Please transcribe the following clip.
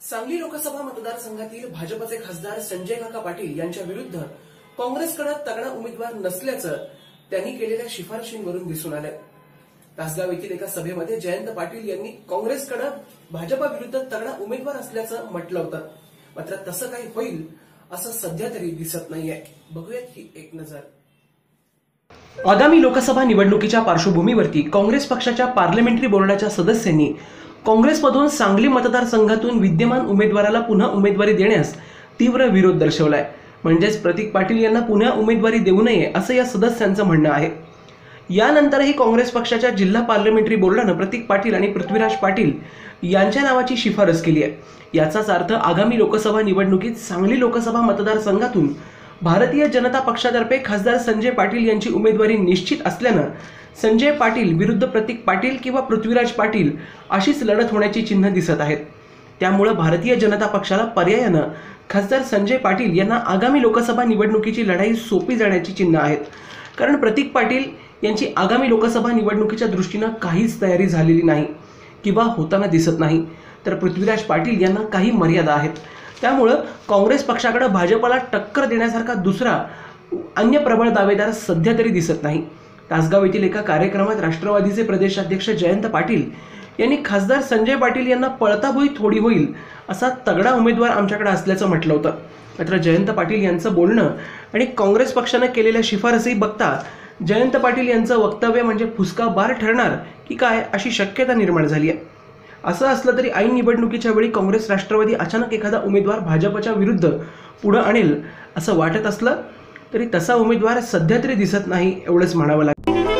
सांगली लोकसभा मतदारसंघातील भाजपचे खासदार संजय काका पाटील यांच्या विरुद्ध काँग्रेसकडे तगडा उमेदवार नसल्याचं त्यांनी केलेल्या शिफारशींवरून दिसून आलं। तासगाव येथील एका सभेमध्ये जयंत पाटील यांनी काँग्रेसकडे भाजपविरुद्ध तगडा उमेदवार असल्याचं म्हटलं होतं, मात्र तसं काही होईल असं सध्या तरी दिसत नाहीये। बघूयात ही एक नजर। आगामी लोकसभा निवडणुकीच्या पार्श्वभूमीवरती काँग्रेस पक्षाच्या पार्लमेंटरी बोर्डाच्या सदस्यांनी काँग्रेसमधून सांगली मतदारसंघातून विद्यमान उमेदवाराला पुन्हा उमेदवारी देण्यास तीव्र विरोध दर्शवलाय। म्हणजेच प्रतीक पाटील यांना पुन्हा उमेदवारी देऊ नये असं या सदस्यांचं म्हणणं आहे। यानंतरही काँग्रेस पक्षाच्या जिल्हा पार्लमेंटरी बोर्डानं प्रतीक पाटील आणि पृथ्वीराज पाटील यांच्या नावाची शिफारस केली आहे। याचाच अर्थ आगामी लोकसभा निवडणुकीत सांगली लोकसभा मतदारसंघातून भारतीय जनता पक्षातर्फे खासदार संजय पाटील यांची उमेदवारी निश्चित असल्यानं संजय पाटील विरुद्ध प्रतीक पाटील किंवा पृथ्वीराज पाटील अशीच लढत होण्याची चिन्ह दिसत आहेत। त्यामुळे भारतीय जनता पक्षाला पर्यायानं खासदार संजय पाटील यांना आगामी लोकसभा निवडणुकीची लढाई सोपी जाण्याची चिन्ह आहेत। कारण प्रतीक पाटील यांची आगामी लोकसभा निवडणुकीच्या दृष्टीनं काहीच तयारी झालेली नाही किंवा होताना दिसत नाही, तर पृथ्वीराज पाटील यांना काही मर्यादा आहेत। त्यामुळे काँग्रेस पक्षाकडे भाजपला टक्कर देण्यासारखा दुसरा अन्य प्रबळ दावेदार सध्या तरी दिसत नाही। तासगाव येथील एका कार्यक्रमात राष्ट्रवादीचे प्रदेशाध्यक्ष जयंत पाटील यांनी खासदार संजय पाटील यांना पळता भुई थोडी होईल असा तगडा उमेदवार आमच्याकडे असल्याचं म्हटलं होतं। मात्र जयंत पाटील यांचं बोलणं आणि काँग्रेस पक्षाने केलेल्या शिफारसी बघता जयंत पाटील यांचं वक्तव्य म्हणजे फुसका बार ठरणार की काय अशी शक्यता निर्माण झाली आहे। असं असलं तरी ऐन निवडणुकीच्या वेळी काँग्रेस राष्ट्रवादी अचानक एखादा उमेदवार भाजपच्या विरुद्ध पुढे आणेल असं वाटत असलं तरी तसा उमेदवार सध्या तरी दिसत नाही एवढंच म्हणावं लागेल।